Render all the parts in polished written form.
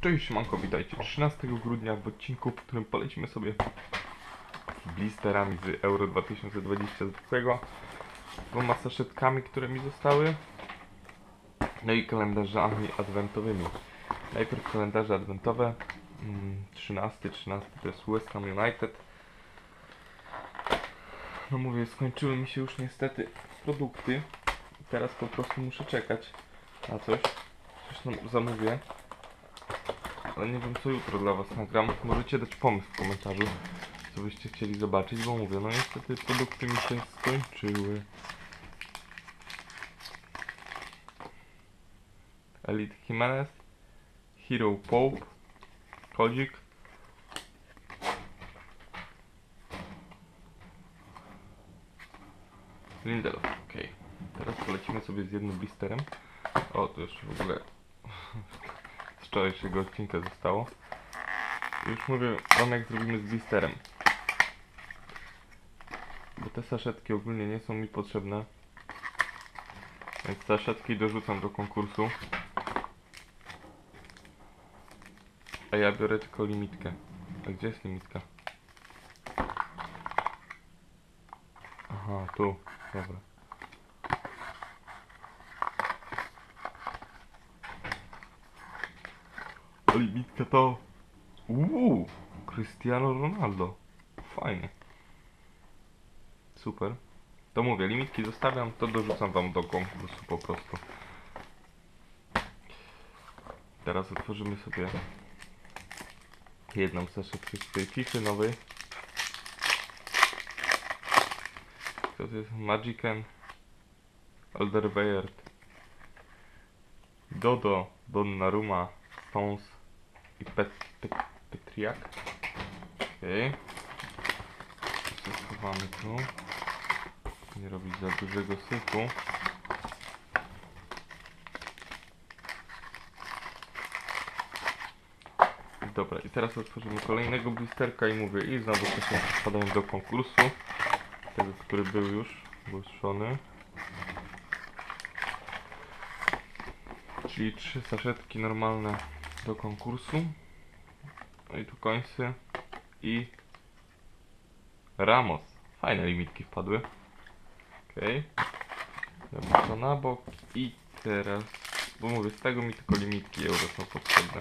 Cześć, siemanko, witajcie 13 grudnia w odcinku, w którym polecimy sobie blisterami z Euro 2020 zwykłego, dwoma saszetkami, które mi zostały, no i kalendarzami adwentowymi. Najpierw kalendarze adwentowe, 13 to jest West Ham United. No mówię, skończyły mi się już niestety produkty, teraz po prostu muszę czekać na coś tam zamówię. Ale nie wiem, co jutro dla was nagram. Możecie dać pomysł w komentarzu, co byście chcieli zobaczyć, bo mówię, no niestety produkty mi się skończyły. Elite Jimenez, Hero Pope, Kodzik, Lindelof. Ok, teraz polecimy sobie z jednym blisterem. O, to jeszcze w ogóle z wczorajszego odcinka zostało. Już mówię wam, jak zrobimy z blisterem, bo te saszetki ogólnie nie są mi potrzebne, więc saszetki dorzucam do konkursu, a ja biorę tylko limitkę. A gdzie jest limitka? Aha, tu, dobra. A limitka to Cristiano Ronaldo. Fajnie. Super. To mówię, limitki zostawiam, to dorzucam wam do konkursu po prostu. Teraz otworzymy sobie jedną saszetkę z tej FIFA nowej. To jest Magicen, Alderweireld, Dodo, Donnarumma, Stones i Petriak. Okej. Schowamy tu. Nie robić za dużego syfu. Dobra, i teraz otworzymy kolejnego blisterka i mówię, i znowu się wpadają do konkursu. Tego, który był już ogłoszony. Czyli 3 saszetki normalne do konkursu. No i tu końcy. I Ramos. Fajne limitki wpadły. Okej. Dobra, to na bok. I teraz, bo mówię, z tego mi tylko limitki euro są potrzebne.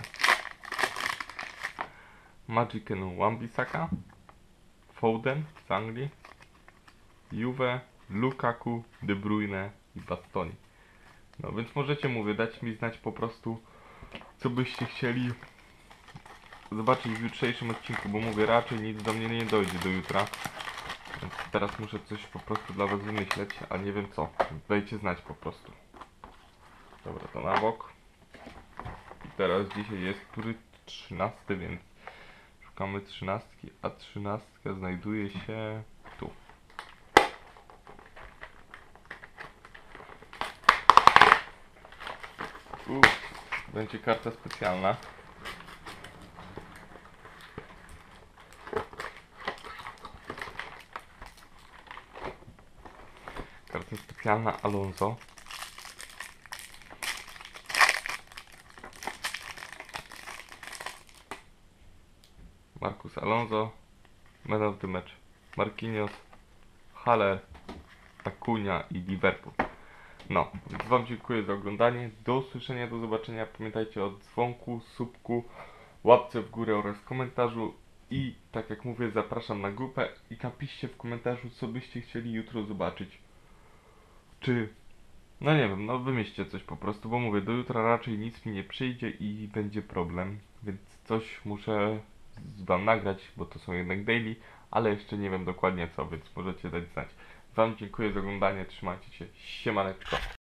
Magicen Wan-Bissaka, Foden z Anglii, Juve, Lukaku, De Bruyne i Bastoni. No więc możecie, mówię, dać mi znać po prostu, co byście chcieli zobaczyć w jutrzejszym odcinku, bo mówię, raczej nic do mnie nie dojdzie do jutra. Więc teraz muszę coś po prostu dla was wymyśleć, a nie wiem co. Dajcie znać po prostu. Dobra, to na bok. I teraz dzisiaj jest który 13, więc szukamy 13, a 13 znajduje się tu. Będzie karta specjalna. Karta specjalna Alonso. Marcus Alonso. Man of the match. Marquinhos, Haller, Acuna i Liverpool. No, więc wam dziękuję za oglądanie. Do usłyszenia, do zobaczenia. Pamiętajcie o dzwonku, subku, łapce w górę oraz komentarzu. I tak jak mówię, zapraszam na grupę i napiszcie w komentarzu, co byście chcieli jutro zobaczyć. Czy, no nie wiem, no wymyślcie coś po prostu, bo mówię, do jutra raczej nic mi nie przyjdzie i będzie problem. Więc coś muszę wam nagrać, bo to są jednak daily, ale jeszcze nie wiem dokładnie co, więc możecie dać znać. Wam dziękuję za oglądanie, trzymajcie się, siemaneczko.